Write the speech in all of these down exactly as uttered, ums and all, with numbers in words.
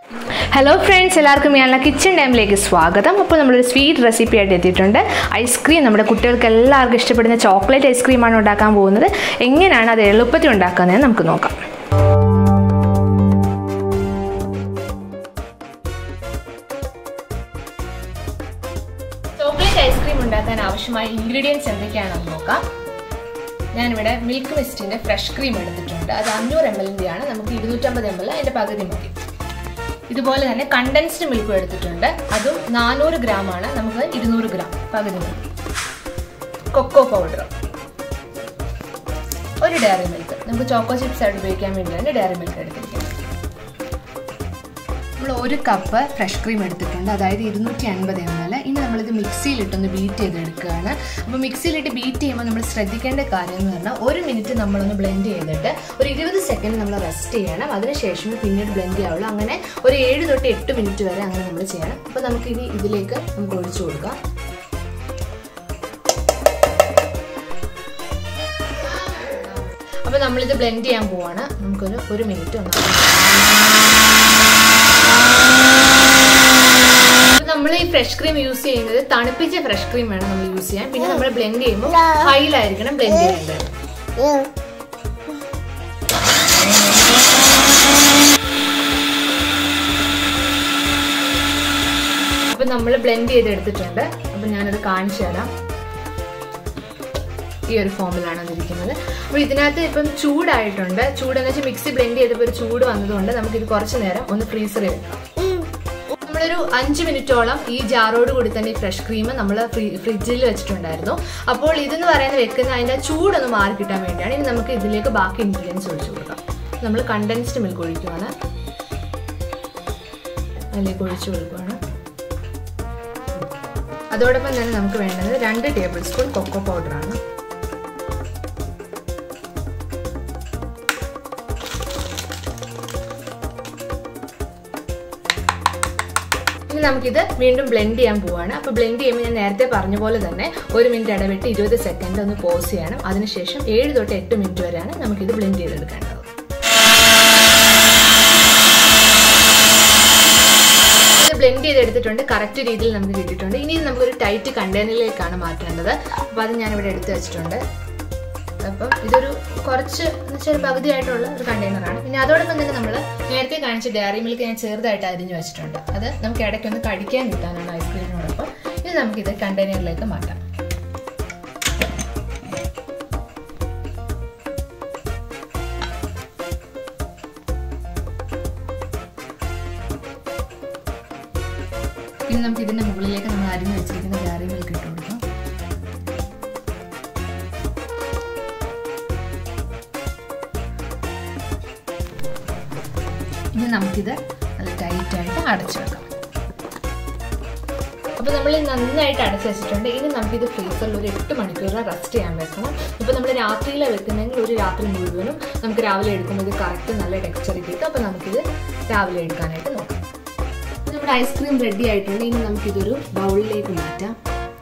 Hello friends, എല്ലാവർക്കും യാന kitchen ടൈമിലേക്ക് സ്വാഗതം. അപ്പോൾ നമ്മൾ ഒരു സ്വീറ്റ് റെസിപ്പി ആയിട്ട് എത്തിയിട്ടുണ്ട്. ഐസ്ക്രീം നമ്മുടെ കുട്ടികൾക്ക് എല്ലാവർക്കും ഇഷ്ടപ്പെടുന്ന ചോക്ലേറ്റ് ഐസ്ക്രീം ആണ് ഉണ്ടാക്കാൻ പോകുന്നത്. എങ്ങനെയാണ് അത് എളുപ്പത്തിൽ ഉണ്ടാക്കുന്നത് നമുക്ക് നോക്കാം. ചോക്ലേറ്റ് ഐസ്ക്രീം ഉണ്ടാക്കാൻ ആവശ്യമായ ഇൻഗ്രീഡിയൻസ് എന്തൊക്കെയാണെന്ന് നോക്കാം. ഞാനിവിടെ മിൽക്ക് മിസ്റ്റിന്റെ ഫ്രഷ് ക്രീം എടുത്തിട്ടുണ്ട്. അത് അഞ്ഞൂറ് എം എല്ലിൻ്റെയാണ്. നമുക്ക് ഇരുന്നൂറ്റമ്പത് എം എൽ അതിൻ്റെ പകുതി മതി. ഇതുപോലെ തന്നെ കണ്ടൻസ്ഡ് മിൽക്കും എടുത്തിട്ടുണ്ട്. അതും നാനൂറ് ഗ്രാം ആണ്. നമുക്ക് ഇരുന്നൂറ് ഗ്രാം പകുതി മതി. കൊക്കോ പൗഡർ, ഒരു ഡയറി മിൽക്ക്, നമുക്ക് ചോക്കോ ചിപ്സ് ആയിട്ട് ഉപയോഗിക്കാൻ വേണ്ടിയാണ് ഡയറി മിൽക്ക് എടുത്തിരിക്കുന്നത്. നമ്മൾ ഒരു കപ്പ് ഫ്രഷ് ക്രീം എടുത്തിട്ടുണ്ട്, അതായത് ഇരുന്നൂറ്റി അൻപത് എം എൽ. ഇനി നമ്മളിത് മിക്സിയിലിട്ടൊന്ന് ബീറ്റ് ചെയ്തെടുക്കുകയാണ്. അപ്പോൾ മിക്സിയിലിട്ട് ബീറ്റ് ചെയ്യുമ്പോൾ നമ്മൾ ശ്രദ്ധിക്കേണ്ട കാര്യം എന്ന് പറഞ്ഞാൽ ഒരു മിനിറ്റ് നമ്മളൊന്ന് ബ്ലെൻഡ് ചെയ്തിട്ട് ഒരു ഇരുപത് സെക്കൻഡ് നമ്മൾ റെസ്റ്റ് ചെയ്യണം. അതിനുശേഷം പിന്നീട് ബ്ലെൻഡ് ചെയ്യാവുള്ളൂ. അങ്ങനെ ഒരു ഏഴ് തൊട്ട് എട്ട് മിനിറ്റ് വരെ അങ്ങനെ നമ്മൾ ചെയ്യണം. അപ്പോൾ നമുക്കിനി ഇതിലേക്ക് നമുക്ക് ഒഴിച്ചു കൊടുക്കാം. അപ്പോൾ നമ്മളിത് ബ്ലെൻഡ് ചെയ്യാൻ പോവാണ്. നമുക്കൊരു ഒരു മിനിറ്റ് ഒന്ന് നമ്മൾ ഈ ഫ്രഷ് ക്രീം യൂസ് ചെയ്യുന്നത് തണുപ്പിച്ച ഫ്രഷ് ക്രീം വേണം നമ്മൾ യൂസ് ചെയ്യാൻ. പിന്നെ നമ്മൾ ബ്ലെൻഡ് ചെയ്യുമ്പോൾ ഹൈയിലായിരിക്കണം ബ്ലെൻഡ് ചെയ്യേണ്ടത്. അപ്പൊ നമ്മൾ ബ്ലെൻഡ് ചെയ്തെടുത്തിട്ടുണ്ട്. അപ്പൊ ഞാനത് കാണിച്ചു തരാം. ഈ ഒരു ഫോമിലാണ് അതിരിക്കുന്നത്. അപ്പോൾ ഇതിനകത്ത് ഇപ്പം ചൂടായിട്ടുണ്ട്. ചൂടെന്ന് വെച്ചാൽ മിക്സി ബ്ലെൻഡ് ചെയ്തപ്പോൾ ഒരു ചൂട് വന്നതുകൊണ്ട് നമുക്കിത് കുറച്ച് നേരം ഒന്ന് ഫ്രീസറിൽ വെക്കാം. നമ്മളൊരു അഞ്ച് മിനിറ്റോളം ഈ ജാറോട് കൂടി തന്നെ ഈ ഫ്രഷ് ക്രീം നമ്മൾ ഫ്രിഡ്ജിൽ വെച്ചിട്ടുണ്ടായിരുന്നു. അപ്പോൾ ഇതെന്ന് പറയുന്നത് വെക്കുന്ന അതിൻ്റെ ചൂടൊന്ന് മാറി കിട്ടാൻ വേണ്ടിയാണ്. ഇനി നമുക്ക് ഇതിലേക്ക് ബാക്കി ഇൻഗ്രീഡിയൻസ് ഒഴിച്ചു കൊടുക്കാം. നമ്മൾ കണ്ടൻസ്ഡ് മിൽക്ക് ഒഴിക്കുകയാണ്. അതിലേക്ക് ഒഴിച്ചു കൊടുക്കുകയാണ്. അതോടൊപ്പം തന്നെ നമുക്ക് വേണ്ടത് രണ്ട് ടേബിൾ സ്പൂൺ കൊക്കോ പൗഡറാണ്. ഇനി നമുക്കിത് വീണ്ടും ബ്ലെൻഡ് ചെയ്യാൻ പോവാണ്. അപ്പോൾ ബ്ലെൻഡ് ചെയ്യുമ്പോൾ ഞാൻ നേരത്തെ പറഞ്ഞ പോലെ തന്നെ ഒരു മിനിറ്റ് ഇടവിട്ട് ഇരുപത് സെക്കൻഡ് ഒന്ന് പോസ് ചെയ്യണം. അതിനുശേഷം ഏഴ് തൊട്ട് എട്ട് മിനിറ്റ് വരെയാണ് നമുക്കിത് ബ്ലെൻഡ് ചെയ്തെടുക്കേണ്ടത്. ഇത് ബ്ലെൻഡ് ചെയ്തെടുത്തിട്ടുണ്ട്. കറക്റ്റ് രീതിയിൽ നമുക്ക് കിട്ടിയിട്ടുണ്ട്. ഇനി നമുക്കൊരു ടൈറ്റ് കണ്ടെയ്നറിലേക്കാണ് മാറ്റേണ്ടത്. അപ്പോൾ അത് ഞാനിവിടെ എടുത്ത് വെച്ചിട്ടുണ്ട്. അപ്പം ഇതൊരു കുറച്ച് എന്ന് വെച്ചാൽ ഒരു പകുതിയായിട്ടുള്ള ഒരു കണ്ടെയ്നറാണ്. പിന്നെ അതോടൊപ്പം തന്നെ നമ്മൾ നേരത്തെ കാണിച്ച ഡയറി മിൽക്ക് ഞാൻ ചെറുതായിട്ട് അരിഞ്ഞു വെച്ചിട്ടുണ്ട്. അത് നമുക്ക് ഇടയ്ക്കൊന്ന് കടിക്കാൻ കിട്ടാനാണ് ഐസ്ക്രീമിനോടൊപ്പം. ഇനി നമുക്കിത് കണ്ടെയ്നറിലേക്ക് മാറ്റാം. ഇനി നമുക്ക് ഇതിന്റെ മുകളിലേക്ക് നമ്മൾ അരിഞ്ഞു വെച്ചിരിക്കുന്ന ഡയറി മിൽക്ക് ഇട്ട് കൊടുക്കാം. ഇനി നമുക്കിത് നല്ല ടൈറ്റായിട്ട് അടച്ചു വെക്കാം. അപ്പോൾ നമ്മൾ നന്നായിട്ട് അടച്ചു വെച്ചിട്ടുണ്ട്. ഇനി നമുക്കിത് ഫ്രീസറിൽ ഒരു എട്ട് മണിക്കൂർ റെസ്റ്റ് ചെയ്യാൻ വെക്കണം. ഇപ്പോൾ നമ്മൾ രാത്രിയിലാണ് വെക്കുന്നതെങ്കിൽ ഒരു രാത്രി മുഴുവനും നമുക്ക് രാവിലെ എടുക്കുമ്പോൾ ഇത് കറക്റ്റ് നല്ല ടെക്സ്ചർ കിട്ടും. അപ്പോൾ നമുക്കിത് രാവിലെ എടുക്കാനായിട്ട് നോക്കാം. നമ്മുടെ ഐസ്ക്രീം റെഡി ആയിട്ടുണ്ട്. ഇനി നമുക്കിതൊരു ബൗളിലേക്ക് മാറ്റാം.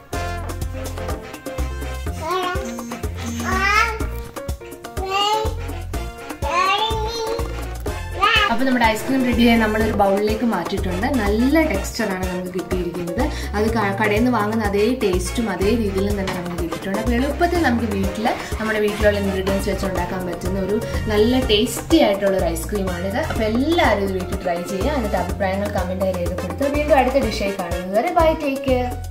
അപ്പോൾ നമ്മുടെ ഐസ്ക്രീം റെഡിയായി നമ്മളൊരു ബൗളിലേക്ക് മാറ്റിയിട്ടുണ്ട്. നല്ല ടെക്സ്ചറാണ് നമുക്ക് കിട്ടിയിരിക്കുന്നത്. അത് കടയിൽ നിന്ന് വാങ്ങുന്ന അതേ ടേസ്റ്റും അതേ രീതിയിലും തന്നെ നമുക്ക് കിട്ടിയിട്ടുണ്ട്. അപ്പോൾ എളുപ്പത്തിൽ നമുക്ക് വീട്ടിൽ നമ്മുടെ വീട്ടിലുള്ള ഇൻഗ്രീഡിയൻസ് വെച്ച് ഉണ്ടാക്കാൻ പറ്റുന്ന ഒരു നല്ല ടേസ്റ്റി ആയിട്ടുള്ള ഒരു ഐസ്ക്രീമാണിത്. അപ്പോൾ എല്ലാവരും ഇത് വീട്ടിൽ ട്രൈ ചെയ്യുക. എന്നിട്ട് അഭിപ്രായങ്ങൾ കമൻറ്റായി രേഖപ്പെടുത്തുക. വീണ്ടും അടുത്ത ഡിഷായി കാണുന്നത് വരെ ബൈ, ടേക്ക് കെയർ.